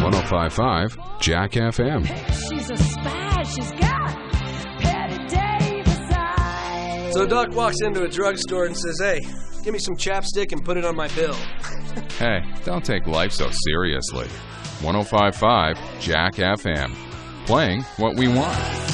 105.5 Jack FM. She's a spy. She's got Patty Davis eyes. So Doc walks into a drugstore and says, "Hey, give me some chapstick and put it on my bill." Hey, don't take life so seriously. 105.5 Jack FM. Playing what we want.